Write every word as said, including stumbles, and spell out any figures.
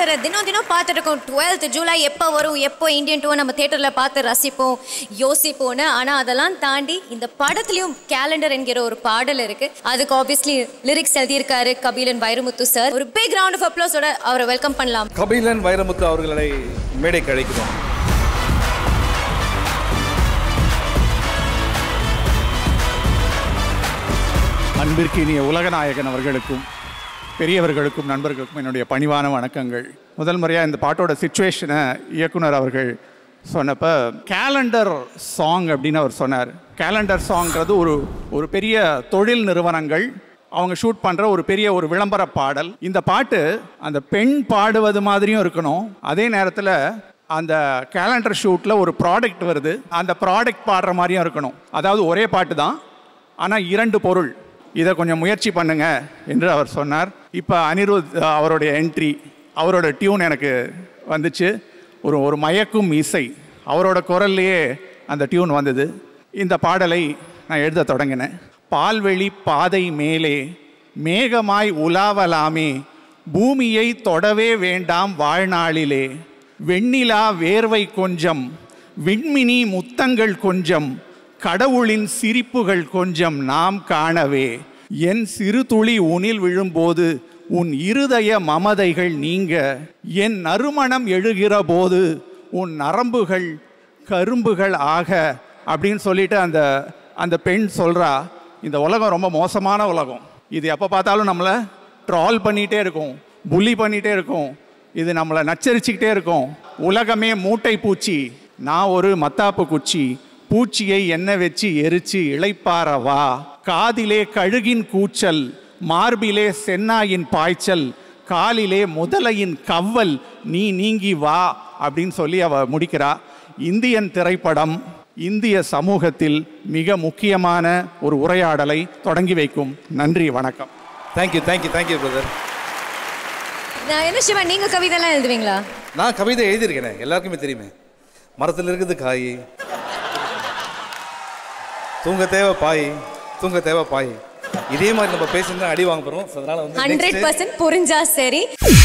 கேலண்டரை தினம் தினம் பார்த்துட்டு இருக்கோம். டுவெல்த் ஜூலை எப்போ வரும், எப்போ இந்தியன் டூ நம்ம தியேட்டரில் பார்த்து ரசிப்போம், யோசிப்போன்னு. ஆனால் அதெல்லாம் தாண்டி இந்த படத்துலையும் கேலண்டர் என்கிற ஒரு பாடல் இருக்கு. அதுக்கு ஆப்வியஸ்லி லிரிக்ஸ் எழுதியிருக்காரு கபிலன் வைரமுத்து சார். ஒரு பிக் ரவுண்ட் ஆஃப் அப்ளாஸோட அவரை வெல்கம் பண்ணலாம். கபிலன் வைரமுத்து அவர்களை மேடை கழிக்கிறோம். அன்பிற்கினிய உலகநாயகன் அவர்களுக்கும் பெரியவர்களுக்கும் நண்பர்களுக்கும் என்னுடைய பணிவான வணக்கங்கள். முதல் முறையாக இந்த பாட்டோட சிச்சுவேஷனை இயக்குனர் அவர்கள் சொன்னப்போ கேலண்டர் சாங் அப்படின்னு அவர் சொன்னார். கேலண்டர் சாங்கிறது ஒரு ஒரு பெரிய தொழில் நிறுவனங்கள் அவங்க ஷூட் பண்ணுற ஒரு பெரிய ஒரு விளம்பர பாடல். இந்த பாட்டு அந்த பெண் பாடுவது மாதிரியும் இருக்கணும், அதே நேரத்தில் அந்த கேலண்டர் ஷூட்டில் ஒரு ப்ராடக்ட் வருது, அந்த ப்ராடக்ட் பாடுற மாதிரியும் இருக்கணும். அதாவது ஒரே பாட்டு தான், ஆனால் இரண்டு பொருள். இதை கொஞ்சம் முயற்சி பண்ணுங்க என்று அவர் சொன்னார். இப்போ அனிருத் அவருடைய என்ட்ரி, அவரோட டியூன் எனக்கு வந்துச்சு. ஒரு ஒரு மயக்கும் இசை, அவரோட குரல்லையே அந்த டியூன் வந்தது. இந்த பாடலை நான் எழுத தொடங்கினேன். பால்வெளி பாதை மேலே மேகமாய் உலாவலாமே, பூமியை தொடவே வேண்டாம் வாழ்நாளிலே, வெண்ணிலா வேர்வை கொஞ்சம், விண்மினி முத்தங்கள் கொஞ்சம், கடவுளின் சிரிப்புகள் கொஞ்சம் நாம் காணவே, என் சிறு துளி உனில் விழும்போது உன் இருதய மமதைகள் நீங்க, என் நறுமணம் எழுகிற போது உன் நரம்புகள் கரும்புகள் ஆக அப்படின்னு சொல்லிட்டு அந்த அந்த பெண் சொல்கிறா. இந்த உலகம் ரொம்ப மோசமான உலகம், இது எப்போ பார்த்தாலும் நம்மளை ட்ரால் பண்ணிகிட்டே இருக்கும், புள்ளி பண்ணிகிட்டே இருக்கும், இது நம்மளை நச்சரிச்சுக்கிட்டே இருக்கும். உலகமே மூட்டை பூச்சி, நான் ஒரு மத்தாப்பு குச்சி, பூச்சியை எண்ணெய் வச்சு எரிச்சு இளைப்பார வா, காதிலே கழுகின் கூச்சல், மார்பிலே சென்னாயின் பாய்ச்சல், காலிலே முதலையின் கவ்வல், நீ நீங்கி வா அப்படின்னு சொல்லி அவ முடிக்கிறா. இந்தியன் திரைப்படம் இந்திய சமூகத்தில் மிக முக்கியமான ஒரு உரையாடலை தொடங்கி வைக்கும். நன்றி, வணக்கம். Thank you thank you thank you brother. நான் என்ன சிவன், நீங்கள் கவிதைலாம் எழுதுவீங்களா? நான் கவிதை எழுதியிருக்கேனே, எல்லாருக்குமே தெரியுமே. மரத்தில் இருக்குது காய், தூங்க தேவை பாய், தூங்க தேவை பாய். இதே மாதிரி நம்ம பேசியிருந்தா அடி வாங்க போகிறோம். அதனால வந்து ஹண்ட்ரட் பர்சன்ட் புரிஞ்சா சரி.